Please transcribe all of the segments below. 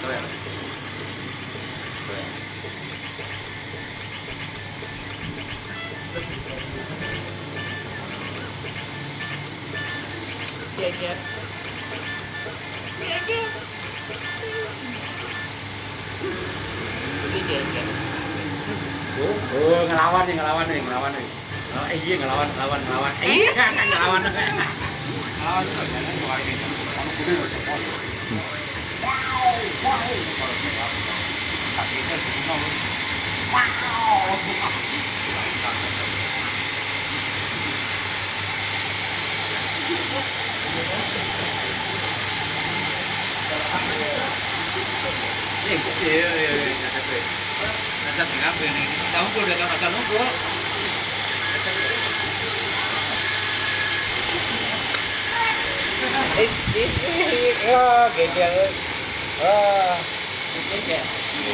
Iya. Oh, ngelawan nih. Oh, iya ngelawan. Iya, ngelawan. Iya. Nanti ngapa ini? Tahu gue udah kata nunggu. Oh, gejel. Oh, gejel.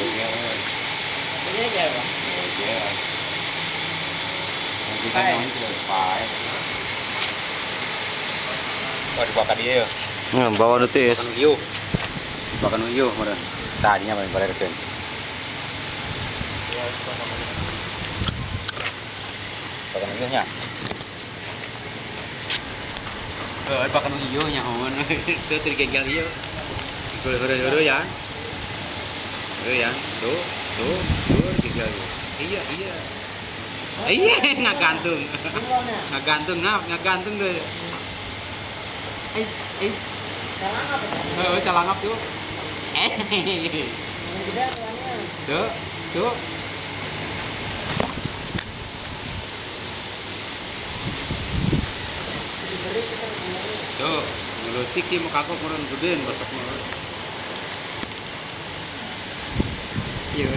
Gejel apa? Gejel. Kita nunggu, Pak. Wah, dibakar dia. Bawa nutis. Bakan uyu, mana? Tadinya main bareng kan. Bakan uyunya. Bakan uyunya, mohon. Itu tergenggal dia. Guru ya. Tuh, tergenggal. Iya. Iya, ngagantung deh. Calangap tuh. Tuh. Tuh, ngelutik sih muka aku kurang gedein basah banget. Iya.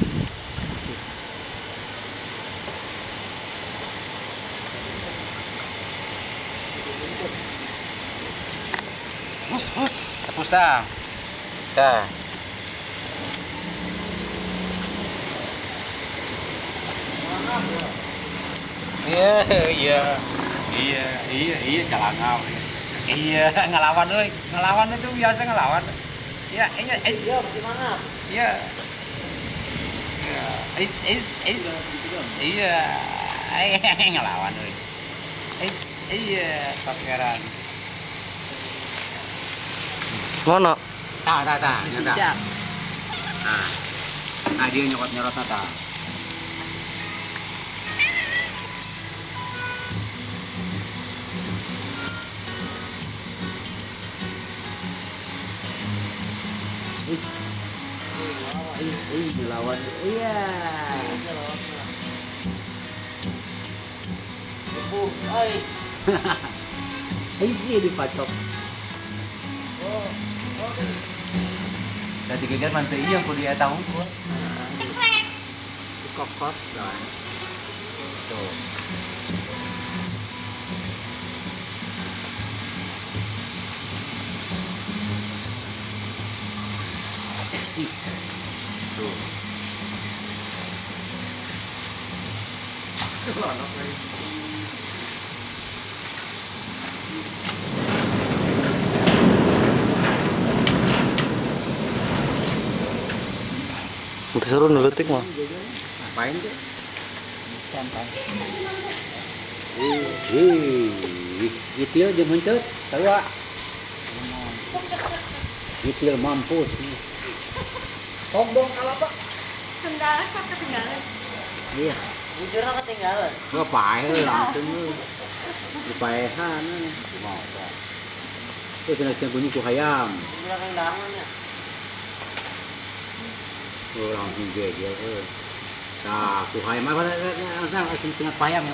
Bos, tepus dah. Dah. Iya, calangap. Iya, ngelawan itu biasa ngelawan. Iya, Gimana? Iya. Iya, ngelawan euy. Iya, pakeran. Mana? Tah, nyata. Nah, dia nyokot-nyerot nata. Dilawan. Iya. Sih dipacok. Tadi kejar mantu iya aku dia tahu gua. Kokot dan tuh. Tuh. Seru nuletik mah. Ngapain tuh? Santai. Gitil jeung heuncet, sarua. Gitil mampus. Tombong kalau Pak? Sendalnya kok ketinggalan? Iya. Bujurnya ketinggalan. Gua pae langsung lu. Dipaehan. Gimana? Tuh cenah bunyi ku hayam. Bujurnya kendangannya. Langsung gede. Nah, ku hayam apa? Langsung cenah payam.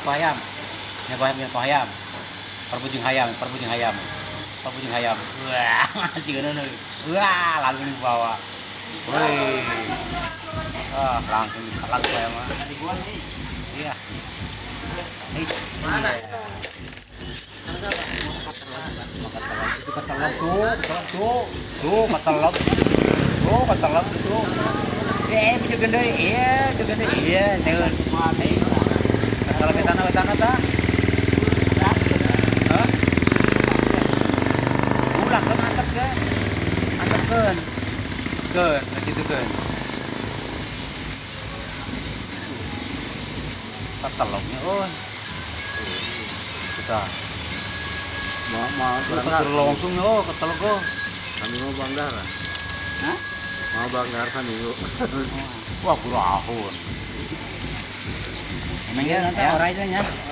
Perbujing hayam. Wah, masih geuneun. Wah, langsung dibawa. Woi. Langsung disalang saya mah. Iya. Mana? Ketelap tuh. Bisa gede. Iya, jangan mati. Kalau ke sana ta. Hah? Ulah kan antepkeun. gitu kan. Katalognya, kita mau langsung katalog kami mau banggar. Hah? Mau banggar kami yuk. Wah, kurahun. Emangnya nanti orang itu